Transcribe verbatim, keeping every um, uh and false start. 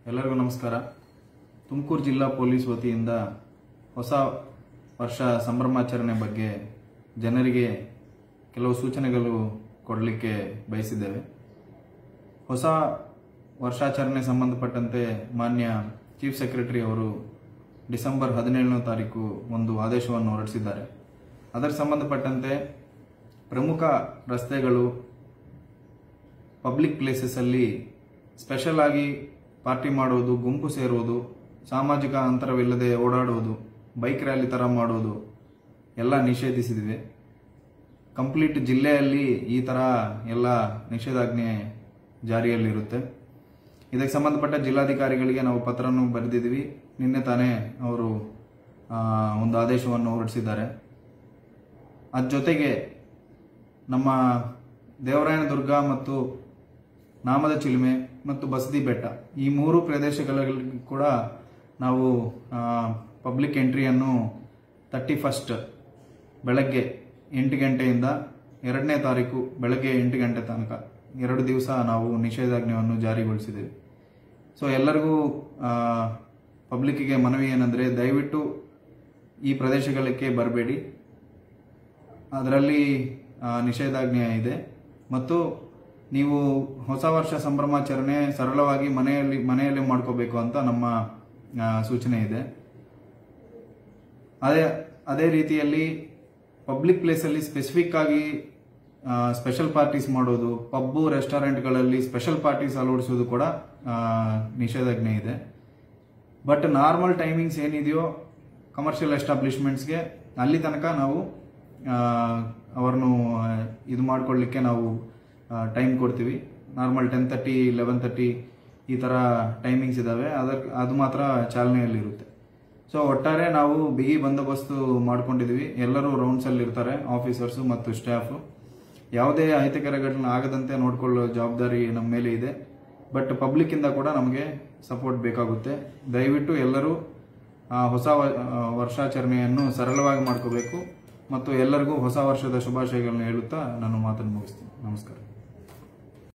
ಎಲ್ಲರಿಗೂ ನಮಸ್ಕಾರ. ತುಮಕೂರು ಜಿಲ್ಲಾ ಪೊಲೀಸ್ ವತಿಯಿಂದ ಹೊಸ ವರ್ಷ ಸಂಭ್ರಮಾಚರಣೆ ಬಗ್ಗೆ ಜನರಿಗೆ ಕೆಲವು ಸೂಚನೆಗಳು ಕೊಡಲಿಕ್ಕೆ ಬಯಸಿದ್ದೇವೆ. ಹೊಸ ವರ್ಷಾಚರಣೆ ಸಂಬಂಧಪಟ್ಟಂತೆ ಮಾನ್ಯ ಚೀಫ್ ಸೆಕ್ರೆಟರಿ ಅವರು ಡಿಸೆಂಬರ್ ಹದಿನೇಳನೇ ತಾರೀಕು ಒಂದು ಆದೇಶವನ್ನು ಹೊರಡಿಸಿದ್ದಾರೆ. ಅದರ ಸಂಬಂಧಪಟ್ಟಂತೆ ಪ್ರಮುಖ ರಸ್ತೆಗಳು, ಪಬ್ಲಿಕ್ ಪ್ಲೇಸಸ್ ಅಲ್ಲಿ ಸ್ಪೆಷಲ್ ಆಗಿ ಪಾರ್ಟಿ ಮಾಡೋದು, ಗುಂಪು ಸೇರುವುದು, ಸಾಮಾಜಿಕ ಅಂತರವಿಲ್ಲದೆ ಓಡಾಡುವುದು, ಬೈಕ್ ರ್ಯಾಲಿ ತರ ಮಾಡೋದು ಎಲ್ಲ ನಿಷೇಧಿಸಿದಿವೆ. ಕಂಪ್ಲೀಟ್ ಜಿಲ್ಲೆಯಲ್ಲಿ ಈ ತರ ಎಲ್ಲ ನಿಷೇಧಾಜ್ಞೆ ಜಾರಿಯಲ್ಲಿರುತ್ತೆ. ಇದಕ್ಕೆ ಸಂಬಂಧಪಟ್ಟ ಜಿಲ್ಲಾಧಿಕಾರಿಗಳಿಗೆ ನಾವು ಪತ್ರವನ್ನು ಬರೆದಿದ್ದೀವಿ. ನಿನ್ನೆ ತಾನೇ ಅವರು ಒಂದು ಆದೇಶವನ್ನು ಹೊರಡಿಸಿದ್ದಾರೆ. ಅದ್ರ ಜೊತೆಗೆ ನಮ್ಮ ದೇವರಾಯನದುರ್ಗ ಮತ್ತು ನಾಮದ ಚಿಲುಮೆ ಮತ್ತು ಬಸದಿ ಬೆಟ್ಟ ಈ ಮೂರು ಪ್ರದೇಶಗಳಲ್ಲಿ ಕೂಡ ನಾವು ಪಬ್ಲಿಕ್ ಎಂಟ್ರಿಯನ್ನು ತರ್ಟಿ ಫಸ್ಟ್ ಬೆಳಗ್ಗೆ ಎಂಟು ಗಂಟೆಯಿಂದ ಎರಡನೇ ತಾರೀಕು ಬೆಳಗ್ಗೆ ಎಂಟು ಗಂಟೆ ತನಕ ಎರಡು ದಿವಸ ನಾವು ನಿಷೇಧಾಜ್ಞೆಯನ್ನು ಜಾರಿಗೊಳಿಸಿದ್ದೇವೆ. ಸೊ ಎಲ್ಲರಿಗೂ ಪಬ್ಲಿಕ್ಗೆ ಮನವಿ ಏನಂದರೆ, ದಯವಿಟ್ಟು ಈ ಪ್ರದೇಶಗಳಿಗೆ ಬರಬೇಡಿ. ಅದರಲ್ಲಿ ನಿಷೇಧಾಜ್ಞೆ ಇದೆ ಮತ್ತು ನೀವು ಹೊಸ ವರ್ಷ ಸಂಭ್ರಮಾಚರಣೆ ಸರಳವಾಗಿ ಮನೆಯಲ್ಲಿ ಮನೆಯಲ್ಲಿ ಮಾಡ್ಕೋಬೇಕು ಅಂತ ನಮ್ಮ ಸೂಚನೆ ಇದೆ. ಅದೇ ಅದೇ ರೀತಿಯಲ್ಲಿ ಪಬ್ಲಿಕ್ ಪ್ಲೇಸಲ್ಲಿ ಸ್ಪೆಸಿಫಿಕ್ ಆಗಿ ಸ್ಪೆಷಲ್ ಪಾರ್ಟೀಸ್ ಮಾಡೋದು, ಪಬ್ಬು ರೆಸ್ಟೋರೆಂಟ್ಗಳಲ್ಲಿ ಸ್ಪೆಷಲ್ ಪಾರ್ಟೀಸ್ ಅಳವಡಿಸೋದು ಕೂಡ ನಿಷೇಧಾಜ್ಞೆ ಇದೆ. ಬಟ್ ನಾರ್ಮಲ್ ಟೈಮಿಂಗ್ಸ್ ಏನಿದೆಯೋ ಕಮರ್ಷಿಯಲ್ ಎಸ್ಟಾಬ್ಲಿಷ್ಮೆಂಟ್ಸ್ಗೆ ಅಲ್ಲಿ ತನಕ ನಾವು ಅವರನ್ನು ಇದು ಮಾಡ್ಕೊಳ್ಳಿಕ್ಕೆ ನಾವು ಟೈಮ್ ಕೊಡ್ತೀವಿ. Normal ten thirty eleven thirty ಈ ಥರ ಟೈಮಿಂಗ್ಸ್ ಇದ್ದಾವೆ. ಅದರ ಅದು ಮಾತ್ರ ಚಾಲನೆಯಲ್ಲಿರುತ್ತೆ. ಸೊ ಒಟ್ಟಾರೆ ನಾವು ಬಿಗಿ ಬಂದೋಬಸ್ತು ಮಾಡ್ಕೊಂಡಿದ್ದೀವಿ. ಎಲ್ಲರೂ ರೌಂಡ್ಸಲ್ಲಿ ಇರ್ತಾರೆ, ಆಫೀಸರ್ಸು ಮತ್ತು ಸ್ಟಾಫು. ಯಾವುದೇ ಅಹಿತಕರ ಘಟನೆ ಆಗದಂತೆ ನೋಡಿಕೊಳ್ಳೋ ಜವಾಬ್ದಾರಿ ನಮ್ಮ ಮೇಲೆ ಇದೆ. ಬಟ್ ಪಬ್ಲಿಕ್ಕಿಂದ ಕೂಡ ನಮಗೆ ಸಪೋರ್ಟ್ ಬೇಕಾಗುತ್ತೆ. ದಯವಿಟ್ಟು ಎಲ್ಲರೂ ಹೊಸ ವರ್ಷಾಚರಣೆಯನ್ನು ಸರಳವಾಗಿ ಮಾಡ್ಕೋಬೇಕು ಮತ್ತು ಎಲ್ಲರಿಗೂ ಹೊಸ ವರ್ಷದ ಶುಭಾಶಯಗಳನ್ನು ಹೇಳುತ್ತಾ ನಾನು ಮಾತನ್ನು ಮುಗಿಸ್ತೀನಿ. ನಮಸ್ಕಾರ.